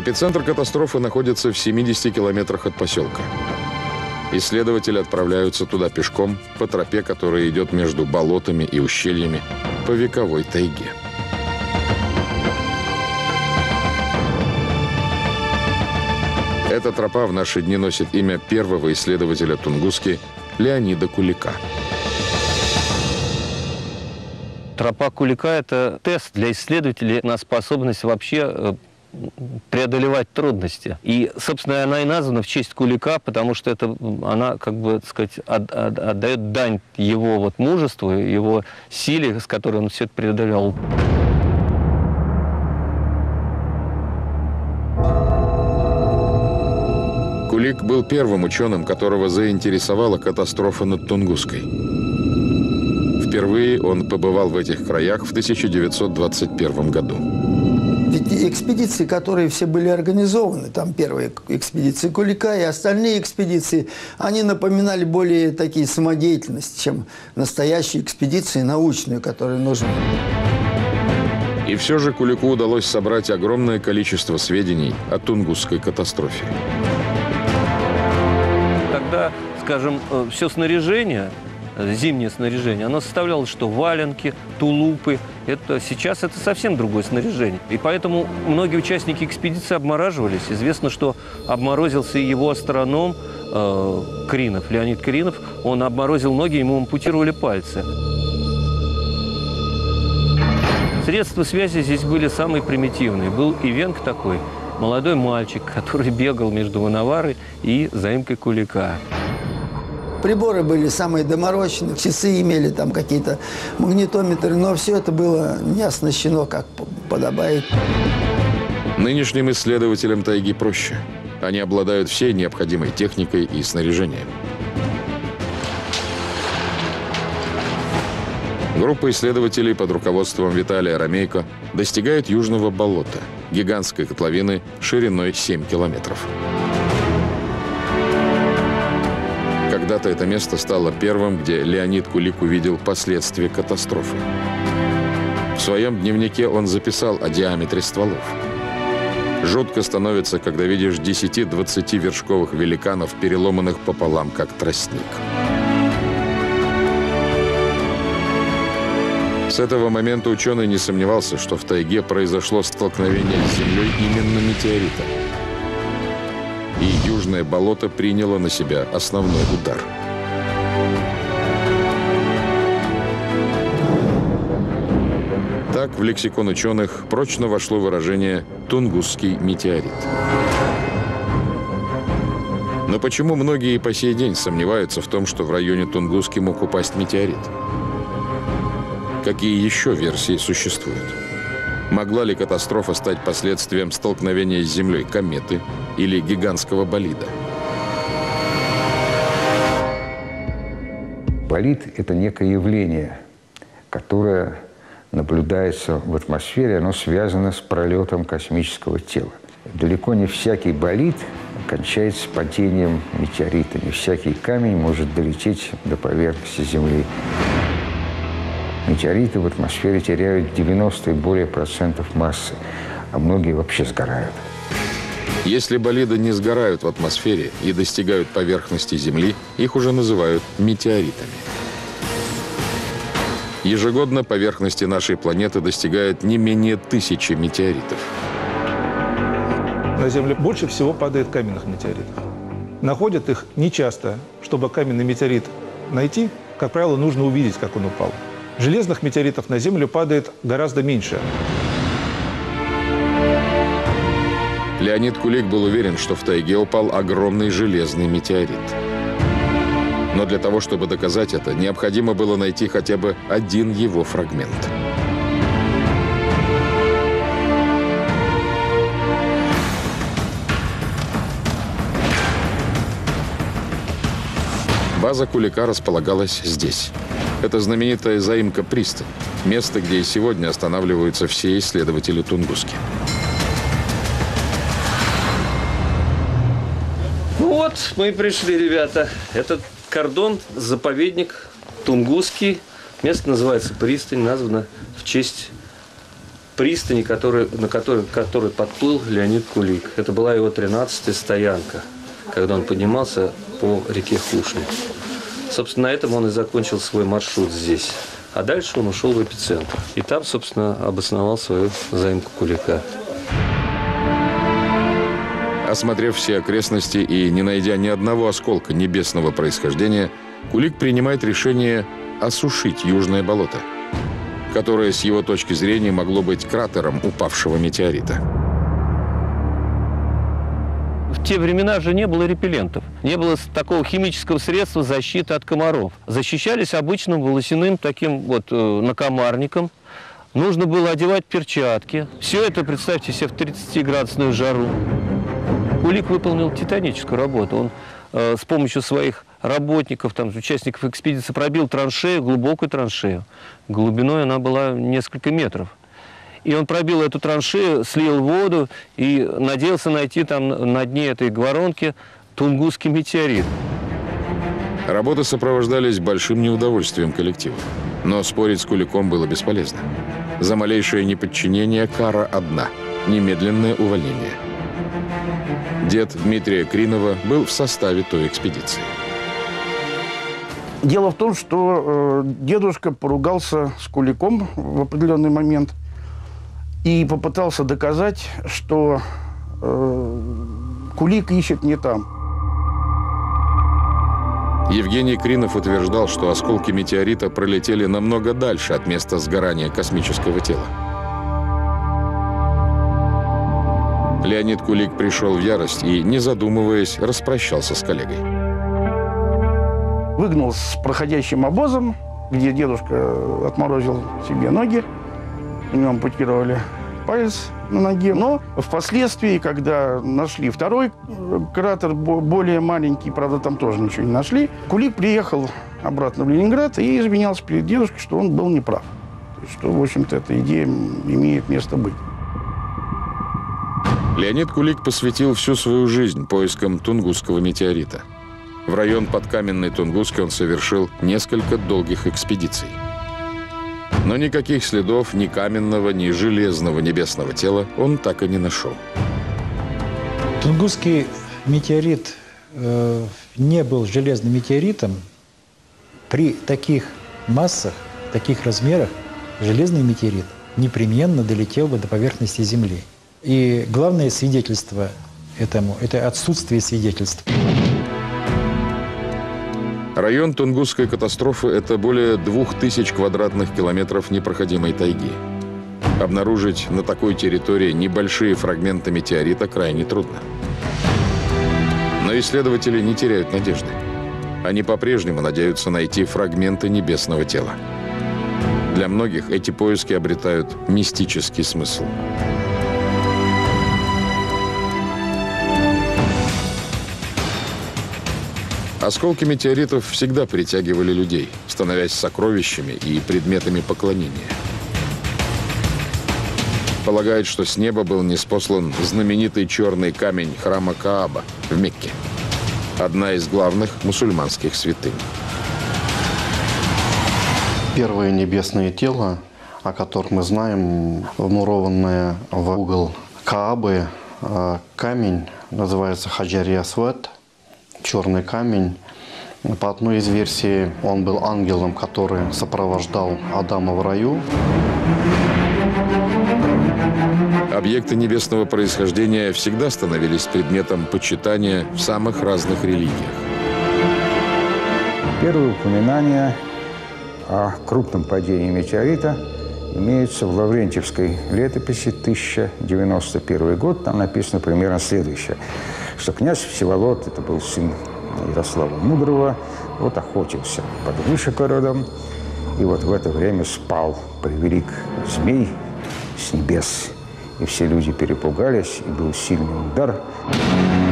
Эпицентр катастрофы находится в 70 километрах от поселка. Исследователи отправляются туда пешком по тропе, которая идет между болотами и ущельями по вековой тайге. Эта тропа в наши дни носит имя первого исследователя Тунгуски Леонида Кулика. Тропа Кулика – это тест для исследователей на способность вообще преодолевать трудности. И, собственно, она и названа в честь Кулика, потому что она, как бы, так сказать, отдает дань его мужеству, его силе, с которой он все это преодолел. Кулик был первым ученым, которого заинтересовала катастрофа над Тунгуской. Впервые он побывал в этих краях в 1921 году. Ведь экспедиции, которые все были организованы, там первые экспедиции Кулика и остальные экспедиции, они напоминали более такие самодеятельность, чем настоящие экспедиции научные, которые нужны. И все же Кулику удалось собрать огромное количество сведений о Тунгусской катастрофе. Тогда, скажем, все снаряжение, зимнее снаряжение, оно составляло что? Валенки, тулупы. Сейчас это совсем другое снаряжение. И поэтому многие участники экспедиции обмораживались. Известно, что обморозился и его астроном Кринов, Леонид Кринов. Он обморозил ноги, ему ампутировали пальцы. Средства связи здесь были самые примитивные. Был ивенк такой, молодой мальчик, который бегал между Мановарой и заимкой Кулика. Приборы были самые доморощенные, часы имели там какие-то магнитометры, но все это было не оснащено, как подобает. Нынешним исследователям тайги проще. Они обладают всей необходимой техникой и снаряжением. Группа исследователей под руководством Виталия Ромейко достигает Южного болота, гигантской котловины шириной 7 километров. Когда-то это место стало первым, где Леонид Кулик увидел последствия катастрофы. В своем дневнике он записал о диаметре стволов. Жутко становится, когда видишь 10-20 вершковых великанов, переломанных пополам, как тростник. С этого момента ученый не сомневался, что в тайге произошло столкновение с Землей именно метеорита. И Южное болото приняло на себя основной удар. Так в лексикон ученых прочно вошло выражение «тунгусский метеорит». Но почему многие и по сей день сомневаются в том, что в районе Тунгуски мог упасть метеорит? Какие еще версии существуют? Могла ли катастрофа стать последствием столкновения с Землей кометы или гигантского болида? Болид – это некое явление, которое наблюдается в атмосфере, оно связано с пролетом космического тела. Далеко не всякий болид кончается падением метеорита, не всякий камень может долететь до поверхности Земли. Метеориты в атмосфере теряют 90 и более процентов массы, а многие вообще сгорают. Если болиды не сгорают в атмосфере и достигают поверхности Земли, их уже называют метеоритами. Ежегодно поверхности нашей планеты достигают не менее 1000 метеоритов. На Землю больше всего падает каменных метеоритов. Находят их нечасто. Чтобы каменный метеорит найти, как правило, нужно увидеть, как он упал. Железных метеоритов на Землю падает гораздо меньше. Леонид Кулик был уверен, что в тайге упал огромный железный метеорит. Но для того, чтобы доказать это, необходимо было найти хотя бы один его фрагмент. База Кулика располагалась здесь. Это знаменитая заимка «Пристань», место, где и сегодня останавливаются все исследователи Тунгуски. Ну вот, мы и пришли, ребята. Это кордон, заповедник Тунгусский. Место называется «Пристань», названо в честь пристани, на которой подплыл Леонид Кулик. Это была его 13-я стоянка, когда он поднимался по реке Хушни. Собственно, на этом он и закончил свой маршрут здесь. А дальше он ушел в эпицентр. И там, собственно, обосновал свою заимку Кулика. Осмотрев все окрестности и не найдя ни одного осколка небесного происхождения, Кулик принимает решение осушить Южное болото, которое с его точки зрения могло быть кратером упавшего метеорита. В те времена же не было репеллентов, не было такого химического средства защиты от комаров. Защищались обычным волосяным таким вот накомарником. Нужно было одевать перчатки. Все это, представьте себе, в 30-градусную жару. Кулик выполнил титаническую работу. Он с помощью своих работников, там, участников экспедиции пробил траншею, глубокую траншею. Глубиной она была несколько метров. И он пробил эту траншею, слил воду и надеялся найти там на дне этой воронки Тунгусский метеорит. Работы сопровождались большим неудовольствием коллектива. Но спорить с Куликом было бесполезно. За малейшее неподчинение кара одна – немедленное увольнение. Дед Дмитрия Кринова был в составе той экспедиции. Дело в том, что дедушка поругался с Куликом в определенный момент и попытался доказать, что Кулик ищет не там. Евгений Кринов утверждал, что осколки метеорита пролетели намного дальше от места сгорания космического тела. Леонид Кулик пришел в ярость и, не задумываясь, распрощался с коллегой. Выгнал с проходящим обозом, где дедушка отморозил себе ноги. У него ампутировали палец на ноге. Но впоследствии, когда нашли второй кратер, более маленький, правда, там тоже ничего не нашли, Кулик приехал обратно в Ленинград и извинялся перед дедушкой, что он был неправ. Что, в общем-то, эта идея имеет место быть. Леонид Кулик посвятил всю свою жизнь поискам Тунгусского метеорита. В район подкаменной Тунгуски он совершил несколько долгих экспедиций. Но никаких следов ни каменного, ни железного небесного тела он так и не нашел. Тунгусский метеорит не был железным метеоритом. При таких массах, таких размерах железный метеорит непременно долетел бы до поверхности Земли. И главное свидетельство этому – это отсутствие свидетельств. Район Тунгусской катастрофы – это более 2000 квадратных километров непроходимой тайги. Обнаружить на такой территории небольшие фрагменты метеорита крайне трудно. Но исследователи не теряют надежды. Они по-прежнему надеются найти фрагменты небесного тела. Для многих эти поиски обретают мистический смысл. Осколки метеоритов всегда притягивали людей, становясь сокровищами и предметами поклонения. Полагают, что с неба был ниспослан знаменитый черный камень храма Кааба в Мекке, одна из главных мусульманских святынь. Первое небесное тело, о котором мы знаем, вмурованное в угол Каабы, камень называется Хаджар-и-Асвад, черный камень. По одной из версий, он был ангелом, который сопровождал Адама в раю. Объекты небесного происхождения всегда становились предметом почитания в самых разных религиях. Первые упоминания о крупном падении метеорита имеются в Лаврентьевской летописи, 1091 год. Там написано примерно следующее, что князь Всеволод, это был сын Ярослава Мудрого, вот охотился под Вышегородом, и вот в это время спал превелик змей с небес. И все люди перепугались, и был сильный удар.